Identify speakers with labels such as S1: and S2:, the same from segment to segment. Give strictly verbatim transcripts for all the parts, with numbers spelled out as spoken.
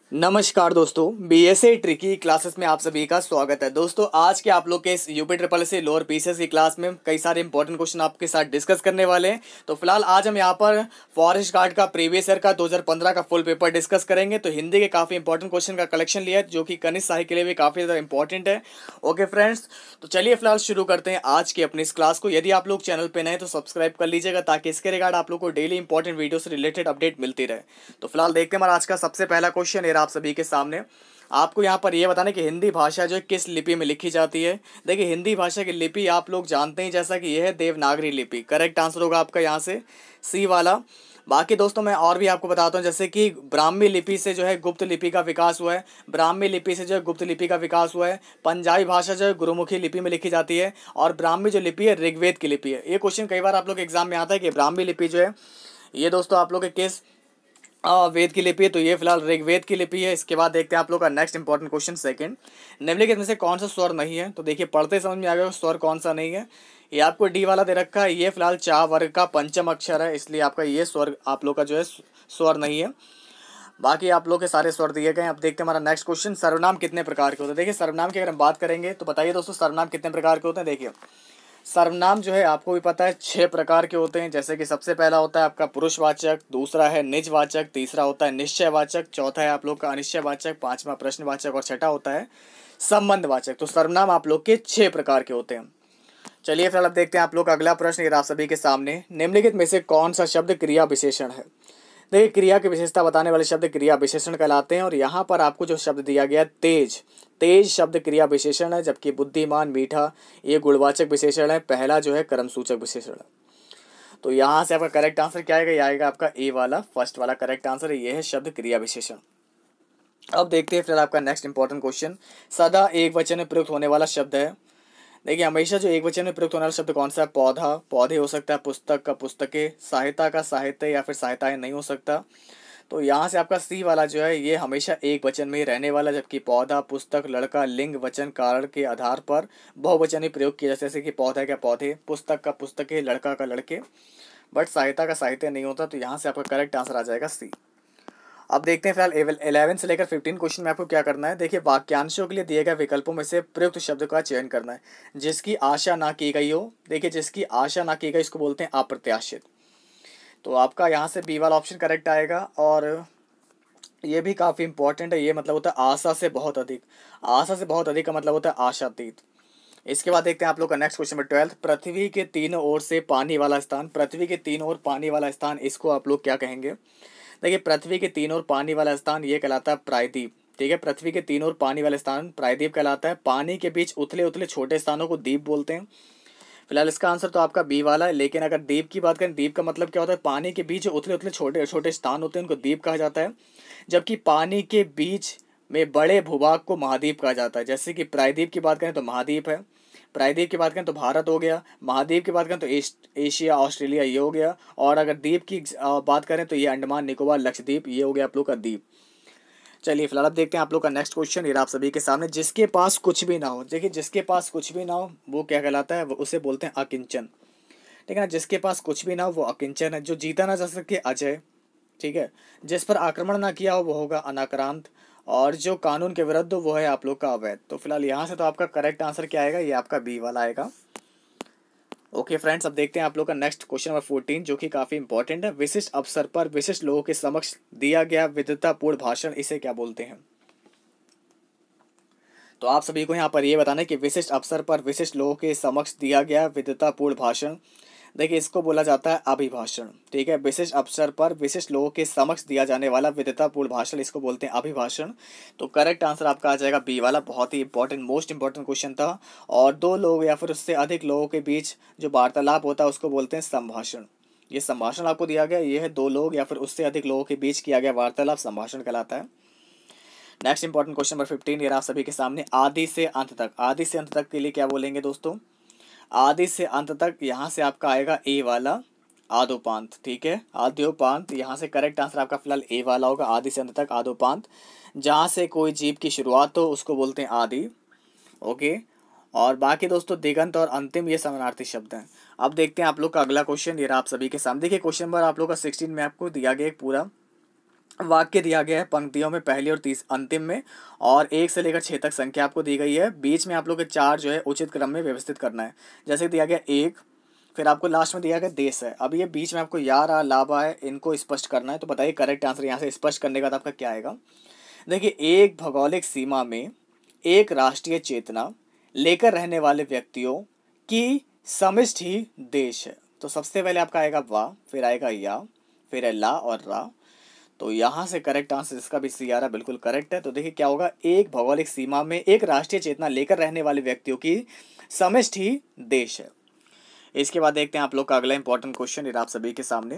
S1: नमस्कार दोस्तों, BSA tricky classes में आप सभी का स्वागत है। दोस्तों आज के आप लोग के इस UP triple S C lower PCS की क्लास में कई सारे इंपॉर्टेंट क्वेश्चन आपके साथ डिस्कस करने वाले हैं। तो फिलहाल आज हम यहाँ पर फॉरेस्ट गार्ड का प्रीवियस ईयर का दो हज़ार पंद्रह का फुल पेपर डिस्कस करेंगे। तो हिंदी के काफ़ी इंपॉर्टेंट क्वेश्चन का कलेक्शन लिया है जो कि कनिष्ठ साहित्य के लिए भी काफ़ी ज़्यादा इंपॉर्टेंट है। ओके फ्रेंड्स, तो चलिए फिलहाल शुरू करते हैं आज की अपनी इस क्लास को। यदि आप लोग चैनल पर नए तो सब्सक्राइब कर लीजिएगा ताकि इसके रिगार्ड आप लोग को डेली इंपॉर्टेंट वीडियो से रिलेटेड अपडेट मिलती रहे। तो फिलहाल देखते हैं हमारा आज का सबसे पहला क्वेश्चन है आप सभी के सामने। आपको यहाँ पर यह बताना कि हिंदी भाषा जो है किस लिपि में लिखी जाती है। देखिए हिंदी भाषा की लिपि आप लोग जानते हैं जैसा कि यह है देवनागरी लिपि। करेक्ट आंसर होगा आपका यहाँ से सी वाला। बाकी दोस्तों मैं और भी आपको बताता हूँ जैसे कि ब्राह्मी लिपि से जो है गुप्त लिपि का विकास हुआ है। ब्राह्मी लिपि से जो है गुप्त लिपि का विकास हुआ है। पंजाबी भाषा जो है गुरुमुखी लिपि में लिखी जाती है और ब्राह्मी जो लिपि है ऋग्वेद की लिपि है। ये क्वेश्चन कई बार आप लोग एग्जाम में आता है कि ब्राह्मी लिपि जो है ये दोस्तों आप लोग के किस आ, वेद की लिपि है। तो ये फिलहाल ऋग्वेद की लिपि है। इसके बाद देखते हैं आप लोग का नेक्स्ट इंपॉर्टेंट क्वेश्चन सेकंड, निम्नलिखित में से कौन सा स्वर नहीं है। तो देखिए पढ़ते समझ में आ गया स्वर कौन सा नहीं है। ये आपको डी वाला दे रखा है। ये फिलहाल चा वर्ग का पंचम अक्षर है, इसलिए आपका ये स्वर आप लोग का जो है स्वर नहीं है। बाकी आप लोग के सारे स्वर दिए गए हैं। अब देखते हैं हमारा नेक्स्ट क्वेश्चन, सर्वनाम कितने प्रकार के होते हैं। देखिए सर्वनाम की अगर हम बात करेंगे तो बताइए दोस्तों सर्वनाम कितने प्रकार के होते हैं। देखिए सर्वनाम जो है आपको भी पता है छह प्रकार के होते हैं। जैसे कि सबसे पहला होता है आपका पुरुषवाचक, दूसरा है निजवाचक, तीसरा होता है निश्चयवाचक, चौथा है आप लोग का अनिश्चयवाचक, पांचवा प्रश्नवाचक और छठा होता है संबंधवाचक। तो सर्वनाम आप लोग के छह प्रकार के होते हैं। चलिए फिर अब देखते हैं आप लोग का अगला प्रश्न ये आप सभी के सामने, निम्नलिखित में से कौन सा शब्द क्रिया विशेषण है। देखिए क्रिया की विशेषता बताने वाले शब्द क्रिया विशेषण कहलाते हैं और यहाँ पर आपको जो शब्द दिया गया तेज, तेज शब्द क्रिया विशेषण है, जबकि बुद्धिमान मीठा ये गुणवाचक विशेषण है। पहला जो है कर्मसूचक विशेषण है। तो यहाँ से आपका करेक्ट आंसर क्या आएगा, ये आएगा आपका ए वाला, फर्स्ट वाला करेक्ट आंसर है, ये है शब्द क्रिया विशेषण। अब देखते हैं फिर आपका नेक्स्ट इंपॉर्टेंट क्वेश्चन, सदा एक वचन में प्रयुक्त होने वाला शब्द है। देखिए हमेशा जो एक वचन में प्रयुक्त होने वाला शब्द कौन सा है, पौधा, पौधे हो सकता है, पुस्तक का पुस्तकें, सहायता का साहित्य या फिर सहायताएं नहीं हो सकता। तो यहाँ से आपका सी वाला जो है ये हमेशा एक वचन में ही रहने वाला, जबकि पौधा, पुस्तक, लड़का लिंग वचन कारण के आधार पर बहुवचन में प्रयोग किया जाता है। जैसे कि पौधा का पौधे, पुस्तक का पुस्तकें, लड़का का लड़के, बट सहायता का साहित्य नहीं होता। तो यहाँ से आपका करेक्ट आंसर आ जाएगा सी। अब देखते हैं फिलहाल इलेवन से लेकर फिफ्टीन क्वेश्चन में आपको क्या करना है। देखिए वाक्यांशों के लिए दिए गए विकल्पों में से प्रयुक्त शब्द का चयन करना है जिसकी आशा ना की गई हो। देखिए जिसकी आशा ना की गई इसको बोलते हैं अप्रत्याशित। तो आपका यहाँ से बी वाला ऑप्शन करेक्ट आएगा और ये भी काफ़ी इंपॉर्टेंट है। ये मतलब होता है आशा से बहुत अधिक, आशा से बहुत अधिक का मतलब होता है आशातीत। इसके बाद देखते हैं आप लोग का नेक्स्ट क्वेश्चन में ट्वेल्थ, पृथ्वी के तीनों ओर से पानी वाला स्थान, पृथ्वी के तीनों ओर पानी वाला स्थान इसको आप लोग क्या कहेंगे। देखिए पृथ्वी के तीनों ओर पानी वाला स्थान ये कहलाता है प्रायद्वीप। ठीक है, पृथ्वी के तीनों ओर पानी वाला स्थान प्रायद्वीप कहलाता है। पानी के बीच उथले उथले छोटे स्थानों को द्वीप बोलते हैं। फिलहाल इसका आंसर तो आपका बी वाला है, लेकिन अगर द्वीप की बात करें, द्वीप का मतलब क्या होता है, पानी के बीच उथले उथले छोटे छोटे स्थान होते हैं उनको द्वीप कहा जाता है। जबकि पानी के बीच में बड़े भूभाग को महाद्वीप कहा जाता है। जैसे कि प्रायद्वीप की बात करें तो महाद्वीप है, प्रायद्वीप की बात करें तो भारत हो गया, महाद्वीप की बात करें तो एशिया ऑस्ट्रेलिया ये हो गया, और अगर द्वीप की बात करें तो ये अंडमान निकोबार लक्षद्वीप ये हो गया आप लोग का द्वीप। चलिए फिलहाल अब देखते हैं आप लोग का नेक्स्ट क्वेश्चन, ये आप सभी के सामने, जिसके पास कुछ भी ना हो। देखिए जिसके पास कुछ भी ना हो वो क्या कहलाता है, वो उसे बोलते हैं अकिंचन। ठीक है ना, जिसके पास कुछ भी ना हो वो अकिंचन है। जो जीता ना जा सके अजय। ठीक है, जिस पर आक्रमण ना किया हो वो होगा अनाक्रांत, और जो कानून के विरुद्ध हो वो है आप लोग का अवैध। तो फिलहाल यहाँ से तो आपका करेक्ट आंसर क्या आएगा, ये आपका बी वाला आएगा। ओके फ्रेंड्स, अब देखते हैं आप लोग का नेक्स्ट क्वेश्चन नंबर फोर्टीन जो कि काफ़ी इंपॉर्टेंट है, विशिष्ट अवसर पर विशिष्ट लोगों के समक्ष दिया गया विद्वतापूर्ण भाषण इसे क्या बोलते हैं। तो आप सभी को यहाँ पर ये बताना है कि विशिष्ट अवसर पर विशिष्ट लोगों के समक्ष दिया गया विद्वतापूर्ण भाषण, देखिए इसको बोला जाता है अभिभाषण। ठीक है, विशिष्ट अवसर पर विशिष्ट लोगों के समक्ष दिया जाने वाला विद्वतापूर्ण भाषण इसको बोलते हैं अभिभाषण। तो करेक्ट आंसर आपका आ जाएगा बी वाला। बहुत ही इंपॉर्टेंट मोस्ट इंपॉर्टेंट क्वेश्चन था। और दो लोग या फिर उससे अधिक लोगों के बीच जो वार्तालाप होता है उसको बोलते हैं संभाषण। ये संभाषण आपको दिया गया, ये है दो लोग या फिर उससे अधिक लोगों के बीच किया गया वार्तालाप संभाषण कहलाता है। Next important question number fifteen ये आप सभी के सामने, आदि से अंत तक, आदि से अंत तक के लिए क्या बोलेंगे दोस्तों, आदि से अंत तक, यहाँ से आपका आएगा ए वाला आदोपांत। ठीक है, आद्योपांत, यहाँ से करेक्ट आंसर आपका फिलहाल ए वाला होगा, आदि से अंत तक आदोपांत। जहाँ से कोई जीव की शुरुआत हो उसको बोलते हैं आदि। ओके, और बाकी दोस्तों दिगंत और अंतिम ये समानार्थी शब्द हैं। अब देखते हैं आप लोग का अगला क्वेश्चन, ये आप सभी के सामने। देखिए क्वेश्चन नंबर आप लोग का सिक्सटीन में आपको दिया गया एक पूरा वाक्य दिया गया है पंक्तियों में पहली और तीस अंतिम में, और एक से लेकर छः तक संख्या आपको दी गई है। बीच में आप लोग के चार जो है उचित क्रम में व्यवस्थित करना है। जैसे दिया गया एक, फिर आपको लास्ट में दिया गया देश है। अब ये बीच में आपको या रा लाभा है, इनको स्पष्ट करना है। तो बताइए करेक्ट आंसर यहाँ से स्पष्ट करने का आपका क्या आएगा। देखिए, एक भौगोलिक सीमा में एक राष्ट्रीय चेतना लेकर रहने वाले व्यक्तियों की समष्टि ही देश है। तो सबसे पहले आपका आएगा वाह, फिर आएगा या, फिर है ला और रा। तो यहाँ से करेक्ट आंसर इसका भी सी आ रहा बिल्कुल करेक्ट है। तो देखिए क्या होगा, एक भौगोलिक सीमा में एक राष्ट्रीय चेतना लेकर रहने वाले व्यक्तियों की समष्टि ही देश है। इसके बाद देखते हैं आप लोग का अगला इंपॉर्टेंट क्वेश्चन, ये आप सभी के सामने।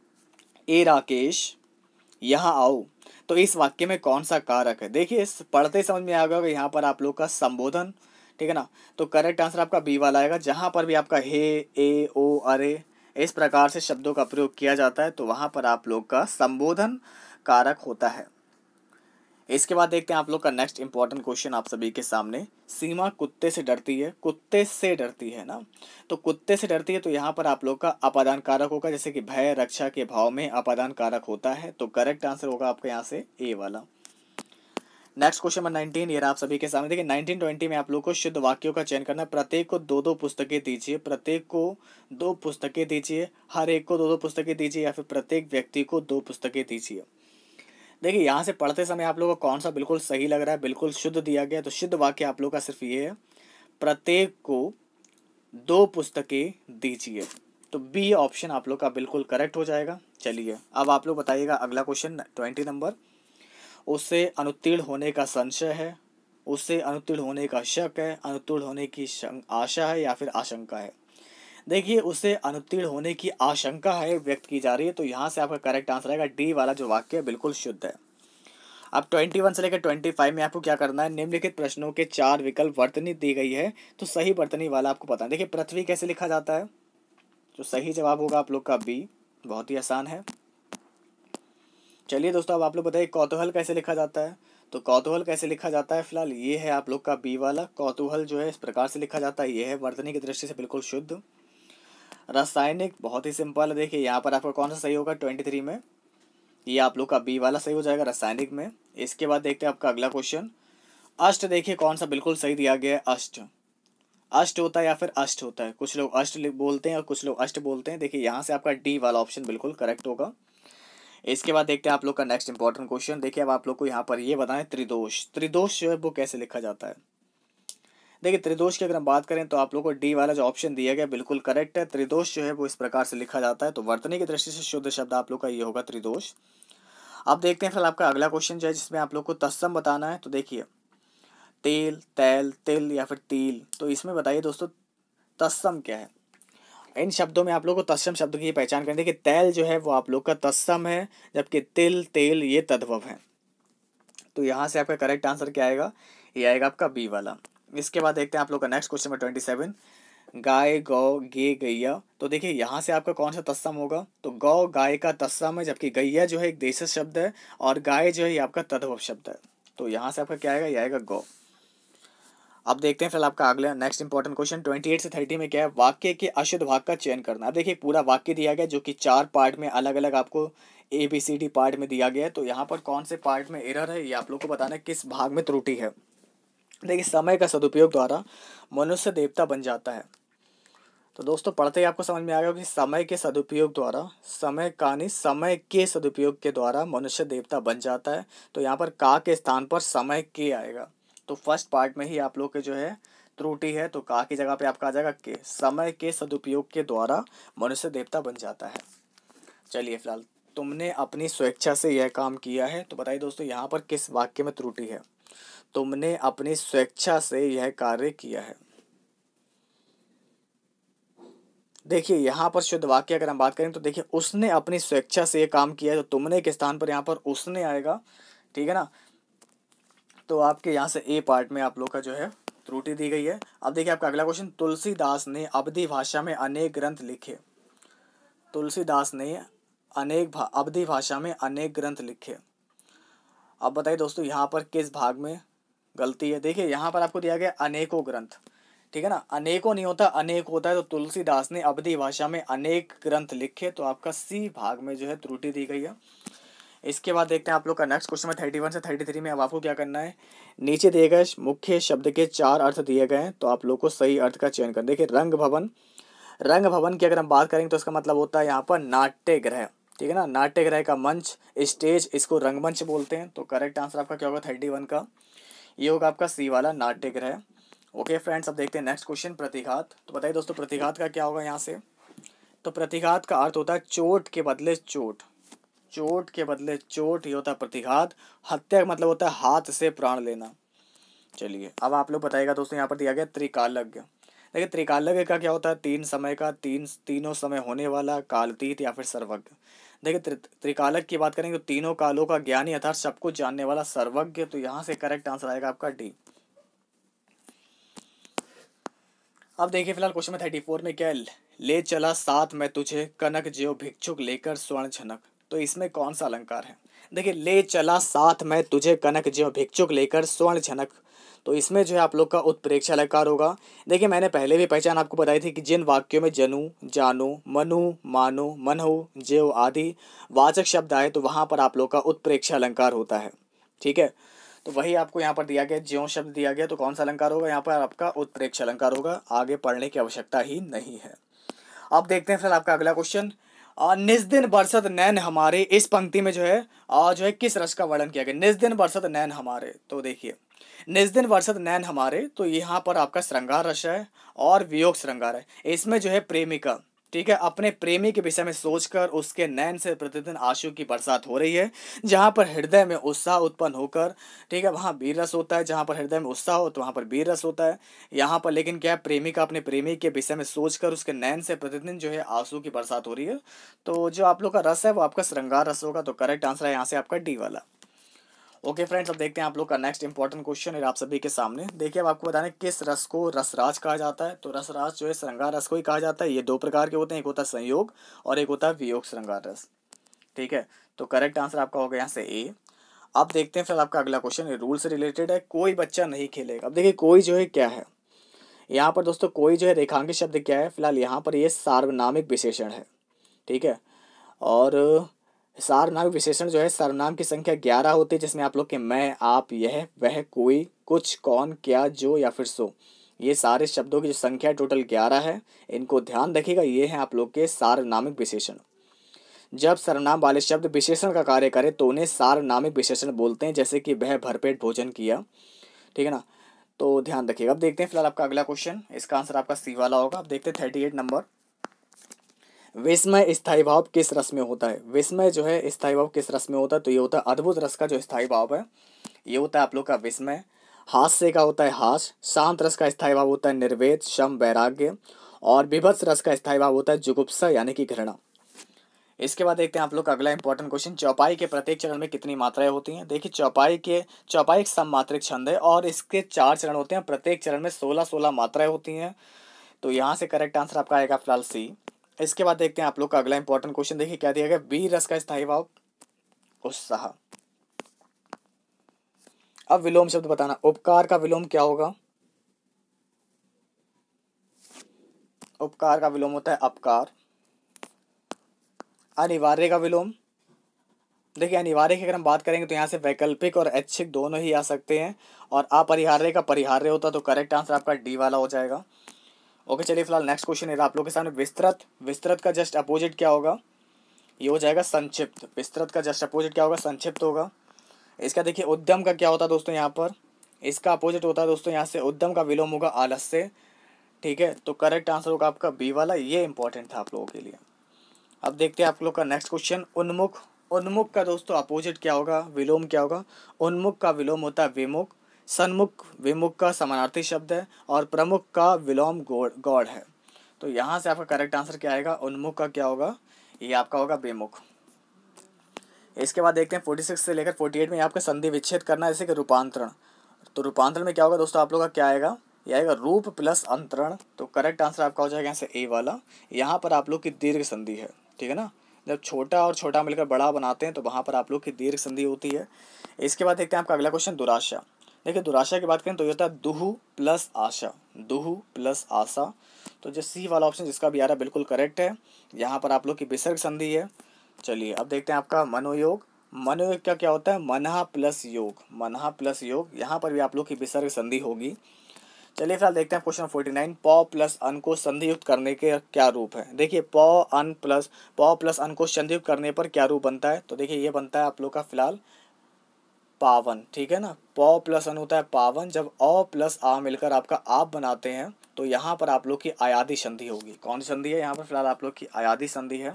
S1: ए राकेश यहाँ आओ, तो इस वाक्य में कौन सा कारक है। देखिए इस पढ़ते समझ में आ गया यहाँ पर आप लोग का संबोधन, ठीक है ना। तो करेक्ट आंसर आपका बी वाला आएगा। जहाँ पर भी आपका हे, ए, ओ, अरे इस प्रकार से शब्दों का प्रयोग किया जाता है तो वहाँ पर आप लोग का संबोधन कारक होता है। इसके बाद देखते हैं आप लोग का नेक्स्ट इंपॉर्टेंट क्वेश्चन आप सभी के सामने। सीमा कुत्ते से डरती है, कुत्ते से डरती है ना, तो कुत्ते से डरती है तो यहाँ पर आप लोग का अपादान कारक होगा, जैसे कि भय रक्षा के भाव में अपादान कारक होता है। तो करेक्ट आंसर होगा आपका यहाँ से ए वाला। नेक्स्ट क्वेश्चन नंबर नाइनटीन, ये आप सभी के सामने। देखिए नाइनटीन ट्वेंटी में आप लोग को शुद्ध वाक्यों का चयन करना है। प्रत्येक को दो दो पुस्तकें दीजिए, प्रत्येक को दो पुस्तकें दीजिए, हर एक को दो दो पुस्तकें दीजिए, या फिर प्रत्येक व्यक्ति को दो पुस्तकें दीजिए। देखिए यहाँ से पढ़ते समय आप लोगों को कौन सा बिल्कुल सही लग रहा है, बिल्कुल शुद्ध दिया गया। तो शुद्ध वाक्य आप लोग का सिर्फ ये है, प्रत्येक को दो पुस्तकें दीजिए। तो बी ऑप्शन आप लोग का बिल्कुल करेक्ट हो जाएगा। चलिए अब आप लोग बताइएगा अगला क्वेश्चन ट्वेंटी नंबर। उससे अनुत्तीर्ण होने का संशय है, उससे अनुत्तीर्ण होने का शक है, अनुत्तीर्ण होने की आशा है, या फिर आशंका है। देखिए उसे अनुत्तीर्ण होने की आशंका है व्यक्त की जा रही है, तो यहाँ से आपका करेक्ट आंसर आएगा डी वाला जो वाक्य है बिल्कुल शुद्ध है। अब इक्कीस से लेकर पच्चीस में आपको क्या करना है, निम्नलिखित प्रश्नों के चार विकल्प वर्तनी दी गई है, तो सही वर्तनी वाला आपको पता है। देखिए पृथ्वी कैसे लिखा जाता है, तो सही जवाब होगा आप लोग का बी, बहुत ही आसान है। चलिए दोस्तों अब आप लोग बताइए कौतूहल कैसे लिखा जाता है। तो कौतूहल कैसे लिखा जाता है, फिलहाल ये है आप लोग का बी वाला। कौतूहल जो है इस प्रकार से लिखा जाता है, ये है वर्तनी की दृष्टि से बिल्कुल शुद्ध। रासायनिक बहुत ही सिंपल है। देखिए यहाँ पर आपका कौन सा सही होगा ट्वेंटी थ्री में, ये आप लोग का बी वाला सही हो जाएगा रासायनिक में। इसके बाद देखते हैं आपका अगला क्वेश्चन। अष्ट, देखिए कौन सा बिल्कुल सही दिया गया है। अष्ट, अष्ट होता है या फिर अष्ट होता है, कुछ लोग अष्ट बोलते हैं और कुछ लोग अष्ट बोलते हैं। देखिए यहाँ से आपका डी वाला ऑप्शन बिल्कुल करेक्ट होगा। इसके बाद देखते हैं आप लोग का नेक्स्ट इंपॉर्टेंट क्वेश्चन। देखिए अब आप लोग को यहाँ पर ये बताएं त्रिदोष, त्रिदोष जो है वो कैसे लिखा जाता है। देखिए त्रिदोष की अगर हम बात करें तो आप लोग को डी वाला जो ऑप्शन दिया गया बिल्कुल करेक्ट है। त्रिदोष जो है वो इस प्रकार से लिखा जाता है, तो वर्तनी की दृष्टि से शुद्ध शब्द आप लोग का ये होगा त्रिदोष। अब देखते हैं फिर आपका अगला क्वेश्चन जो है जिसमें आप लोग को तत्सम बताना है। तो देखिए तेल, तैल, तिल या फिर तिल, तो इसमें बताइए दोस्तों तत्सम क्या है। इन शब्दों में आप लोग को तत्सम शब्द की पहचान करनी है कि तैल जो है वो आप लोग का तत्सम है, जबकि तिल, तेल ये तद्भव है। तो यहाँ से आपका करेक्ट आंसर क्या आएगा, ये आएगा आपका बी वाला। इसके बाद देखते हैं आप लोग का नेक्स्ट क्वेश्चन में ट्वेंटी सेवन। गाय, गौ, गे, गैया, तो देखिए यहाँ से आपका कौन सा तत्सम होगा। तो गौ गाय का तत्सम है, जबकि गैया जो है एक देशज शब्द है, और गाय जो है ये आपका तद्भव शब्द है। तो यहाँ से आपका क्या आएगा, ये आएगा गौ। अब देखते हैं फिर आपका अगला नेक्स्ट इंपॉर्टेंट क्वेश्चन अट्ठाईस से तीस में क्या है, वाक्य के अशुद्ध भाग का चयन करना। अब देखिए पूरा वाक्य दिया गया जो कि चार पार्ट में अलग अलग आपको A B C D part में दिया गया है। तो यहाँ पर कौन से पार्ट में एरर है ये आप लोग को बताना है, किस भाग में त्रुटि है। देखिए समय का सदुपयोग द्वारा मनुष्य देवता बन जाता है। तो दोस्तों पढ़ते ही आपको समझ में आ गया कि समय के सदुपयोग द्वारा, समय का नहीं समय के सदुपयोग के द्वारा मनुष्य देवता बन जाता है। तो यहाँ पर का के स्थान पर समय के आएगा। तो फर्स्ट पार्ट में ही आप लोग के जो है त्रुटि है, तो का की जगह पे आपका आ जाएगा के। समय के सदुपयोग के द्वारा मनुष्य देवता बन जाता है। चलिए फिलहाल तुमने अपनी स्वेच्छा से यह काम किया है, तो बताइए दोस्तों यहाँ पर किस वाक्य में त्रुटि है। तुमने अपनी स्वेच्छा से यह कार्य किया है। देखिए यहाँ पर शुद्ध वाक्य अगर हम बात करें तो देखिए उसने अपनी स्वेच्छा से ये काम किया है, तो तुमने के स्थान पर यहाँ पर उसने आएगा, ठीक है ना। तो आपके यहाँ से ए पार्ट में आप लोग का जो है त्रुटि दी गई है। अब देखिए आपका अगला क्वेश्चन, तुलसीदास ने अवधी भाषा में अनेक ग्रंथ लिखे। तुलसीदास ने अनेक अवधी भाषा में अनेक ग्रंथ लिखे। अब बताइए दोस्तों यहाँ पर किस भाग में गलती है। देखिए यहाँ पर आपको दिया गया अनेकों ग्रंथ, ठीक है ना, अनेकों नहीं होता अनेक होता है। तो तुलसीदास ने अवधी भाषा में अनेक ग्रंथ लिखे, तो आपका सी भाग में जो है त्रुटि दी गई है। इसके बाद देखते हैं आप लोग का नेक्स्ट क्वेश्चन में थर्टी वन से थर्टी थ्री में। अब आपको क्या करना है, नीचे दिए गए मुख्य शब्द के चार अर्थ दिए गए हैं, तो आप लोग को सही अर्थ का चयन करना। देखिए रंग भवन, रंग भवन की अगर हम बात करेंगे तो इसका मतलब होता है यहाँ पर नाट्य गृह, ठीक है ना, नाट्य गृह का मंच, स्टेज, इसको रंगमंच बोलते हैं। तो करेक्ट आंसर आपका क्या होगा थर्टी वन का, ये होगा आपका सी वाला नाट्य गृह। ओके फ्रेंड्स, अब देखते हैं नेक्स्ट क्वेश्चन प्रतिघात। तो बताइए दोस्तों प्रतिघात का क्या होगा यहाँ से। तो प्रतिघात का अर्थ होता है चोट के बदले चोट, चोट के बदले चोट, ये होता है प्रतिघात। हत्या का मतलब होता है हाथ से प्राण लेना। चलिए अब आप लोग बताइएगा दोस्तों, यहाँ पर दिया गया त्रिकालज्ञ। देखिए त्रिकालज्ञ का क्या होता है, तीन समय का, तीन तीनों समय होने वाला, कालतीत या फिर सर्वज्ञ। देखिए त्रि त्रिकालज्ञ की बात करेंगे तो तीनों कालों का ज्ञानी अर्थात सब कुछ जानने वाला सर्वज्ञ। तो यहाँ से करेक्ट आंसर आएगा आपका डी। अब देखिए फिलहाल क्वेश्चन में थर्टी फोर में क्या है, ले चला साथ में तुझे कनक ज्यों भिक्षुक लेकर स्वर्ण झनक। तो इसमें कौन सा अलंकार है। देखिए ले चला साथ में तुझे कनक ज्यों भिक्षुक लेकर स्वर्ण झनक, तो इसमें जो है आप लोग का उत्प्रेक्ष अलंकार होगा। देखिए मैंने पहले भी पहचान आपको बताई थी कि जिन वाक्यों में जनु, जानो, मनु, मानो, मनहु, ज्यों आदि वाचक शब्द आए तो वहाँ पर आप लोग का उत्प्रेक्ष अलंकार होता है, ठीक है। तो वही आपको यहाँ पर दिया गया, ज्यों शब्द दिया गया तो कौन सा अलंकार होगा, यहाँ पर आपका उत्प्रेक्ष अलंकार होगा। आगे पढ़ने की आवश्यकता ही नहीं है। अब देखते हैं फिर आपका अगला क्वेश्चन, निज दिन बरसत नैन हमारे, इस पंक्ति में जो है आ, जो है किस रस का वर्णन किया गया। निज दिन बरसत नैन हमारे, तो देखिए निज दिन बरसत नैन हमारे, तो यहाँ पर आपका श्रृंगार रस है और वियोग श्रृंगार है। इसमें जो है प्रेमिका, ठीक है, अपने प्रेमी के विषय में सोचकर उसके नैन से प्रतिदिन आंसू की बरसात हो रही है। जहाँ पर हृदय में उत्साह उत्पन्न होकर, ठीक है, वहाँ वीर रस होता है। जहाँ पर हृदय में उत्साह हो तो वहाँ पर वीर रस होता है। यहाँ पर लेकिन क्या है, प्रेमिका अपने प्रेमी के विषय में सोचकर उसके नैन से प्रतिदिन जो है आंसू की बरसात हो रही है। तो जो आप लोग का रस है वो आपका श्रृंगार रस होगा। तो करेक्ट आंसर है यहाँ से आपका डी वाला। ओके फ्रेंड्स, अब देखते हैं आप लोग का नेक्स्ट इंपॉर्टेंट क्वेश्चन है आप सभी के सामने। देखिए अब आपको बताना है किस रस को रसराज कहा जाता है। तो रसराज जो है श्रृंगार रस को ही कहा जाता है। ये दो प्रकार के होते हैं, एक होता है संयोग और एक होता है वियोग श्रृंगार रस, ठीक है। तो करेक्ट आंसर आपका होगा यहाँ से ए। अब देखते हैं फिर आपका अगला क्वेश्चन रूल से रिलेटेड है, कोई बच्चा नहीं खेलेगा। अब देखिए कोई जो है क्या है, यहाँ पर दोस्तों कोई जो है रेखांकित शब्द क्या है, फिलहाल यहाँ पर ये सार्वनामिक विशेषण है, ठीक है। और सार्वनामिक विशेषण जो है सर्वनाम की संख्या ग्यारह होती है, जिसमें आप लोग के मैं, आप, यह, वह, कोई, कुछ, कौन, क्या, जो या फिर सो, ये सारे शब्दों की जो संख्या टोटल ग्यारह है। इनको ध्यान रखिएगा, ये हैं आप लोग के सार्वनामिक विशेषण। जब सर्वनाम वाले शब्द विशेषण का कार्य करे तो उन्हें सार्वनामिक विशेषण बोलते हैं, जैसे कि वह भरपेट भोजन किया, ठीक है ना। तो ध्यान रखिएगा। अब देखते हैं फिलहाल आपका अगला क्वेश्चन, इसका आंसर आपका सी वाला होगा। अब देखते हैं थर्टी एट नंबर, विस्मय स्थायी भाव किस रस में होता है। विस्मय जो है स्थायी भाव किस रस में होता है, तो ये होता है अद्भुत रस का जो स्थायी भाव है, ये होता है आप लोग का विस्मय। हास्य का होता है हास, शांत रस का स्थायी भाव होता है निर्वेद, शम, वैराग्य, और विभत्स रस का स्थायी भाव होता है जुगुप्सा यानी कि घृणा। इसके बाद देखते हैं आप लोग का अगला इंपॉर्टेंट क्वेश्चन, चौपाई के प्रत्येक चरण में कितनी मात्राएं होती हैं। देखिए चौपाई के चौपाई एक सममात्रिक छंद है और इसके चार चरण होते हैं, प्रत्येक चरण में सोलह सोलह मात्राएं होती हैं। तो यहाँ से करेक्ट आंसर आपका आएगा फिलहाल सी। इसके बाद देखते हैं आप लोग का अगला इंपॉर्टेंट क्वेश्चन, देखिए क्या दिया गया, वीर रस का स्थायी भाव उत्साह। अब विलोम शब्द बताना, उपकार का विलोम क्या होगा। उपकार का विलोम होता है अपकार। अनिवार्य का विलोम, देखिए अनिवार्य की अगर हम बात करेंगे तो यहाँ से वैकल्पिक और ऐच्छिक दोनों ही आ सकते हैं, और अपरिहार्य का परिहार्य होता, तो करेक्ट आंसर आपका डी वाला हो जाएगा। ओके चलिए फिलहाल नेक्स्ट क्वेश्चन है आप लोग के सामने, विस्तृत। विस्तृत का जस्ट अपोजिट क्या होगा, ये हो जाएगा संक्षिप्त। विस्तृत का जस्ट अपोजिट क्या होगा, संक्षिप्त होगा। इसका देखिए उद्यम का क्या होता है दोस्तों, यहाँ पर इसका अपोजिट होता है दोस्तों, यहाँ से उद्यम का विलोम होगा आलस्य, ठीक है। तो करेक्ट आंसर होगा आपका बी वाला, ये इंपॉर्टेंट था आप लोगों के लिए। अब देखते हैं आप लोग का नेक्स्ट क्वेश्चन, उन्मुख। उन्मुख का दोस्तों अपोजिट क्या होगा, विलोम क्या होगा। उन्मुख का विलोम होता है विमुख, सन्मुख विमुख का समानार्थी शब्द है, और प्रमुख का विलोम गौड़ गौड़ है। तो यहाँ से आपका करेक्ट आंसर क्या आएगा, उन्मुख का क्या होगा, ये आपका होगा बेमुख। इसके बाद देखते हैं फोर्टी सिक्स से लेकर फोर्टी एट में आपका संधि विच्छेद करना है, जैसे कि रूपांतरण। तो रूपांतरण में क्या होगा दोस्तों, आप लोग का क्या आएगा, ये आएगा रूप प्लस अंतरण। तो करेक्ट आंसर आपका हो जाएगा यहाँ से ए वाला। यहाँ पर आप लोग की दीर्घ संधि है, ठीक है ना। जब छोटा और छोटा मिलकर बड़ा बनाते हैं तो वहाँ पर आप लोग की दीर्घ संधि होती है। इसके बाद देखते हैं आपका अगला क्वेश्चन, दुराशा। देखिए दुराशा की बात करें तो ये होता है दुहु प्लस आशा, दुहु प्लस आशा। तो जो सी वाला ऑप्शन जिसका भी आ रहा है बिल्कुल करेक्ट है। यहाँ पर आप लोग की विसर्ग संधि है। चलिए अब देखते हैं आपका मनोयोग। मनोयोग का क्या होता है, मनहा प्लस योग, मनहा प्लस योग, यहाँ पर भी आप लोग की विसर्ग संधि होगी। चलिए फिलहाल देखते हैं क्वेश्चन फोर्टी नाइन, प प्लस अन को संधि युक्त करने के क्या रूप है। देखिए प अन प्लस प प्लस अन को संधि युक्त करने पर क्या रूप बनता है, तो देखिए ये बनता है आप लोग का फिलहाल पावन, ठीक है ना। प प्लस अन होता है पावन, जब अ प्लस आ मिलकर आपका आप बनाते हैं तो यहाँ पर आप लोग की आयादी संधि होगी। कौन सी संधि है यहाँ पर, फिलहाल आप लोग की आयादी संधि है।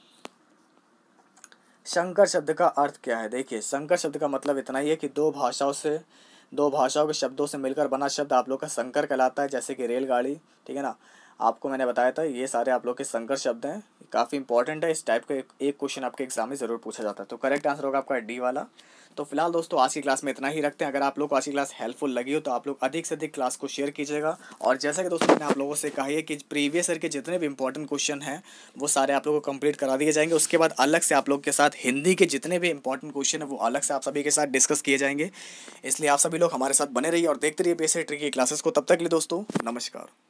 S1: संकर शब्द का अर्थ क्या है, देखिए संकर शब्द का मतलब इतना ही है कि दो भाषाओं से दो भाषाओं के शब्दों से मिलकर बना शब्द आप लोग का संकर कहलाता है, जैसे कि रेलगाड़ी, ठीक है ना। आपको मैंने बताया था ये सारे आप लोग के संकर शब्द हैं, काफ़ी इंपॉर्टेंट है, इस टाइप का एक क्वेश्चन आपके एग्जाम में ज़रूर पूछा जाता है। तो करेक्ट आंसर होगा आपका डी वाला। तो फिलहाल दोस्तों आज की क्लास में इतना ही रखते हैं। अगर आप लोग को आज की क्लास हेल्पफुल लगी हो तो आप लोग अधिक से अधिक क्लास को शेयर कीजिएगा। और जैसा कि दोस्तों मैंने आप लोगों से कहा है कि प्रीवियस ईयर के जितने भी इंपॉर्टेंट क्वेश्चन हैं वो सारे आप लोगों को कंप्लीट करा दिए जाएंगे। उसके बाद अलग से आप लोग के साथ हिंदी के जितने भी इंपॉर्टेंट क्वेश्चन है वो अलग से आप सभी के साथ डिस्कस किए जाएंगे। इसलिए आप सभी लोग हमारे साथ बने रहिए और देखते रहिए बेसिक ट्रिक की क्लासेस को। तब तक के लिए दोस्तों नमस्कार।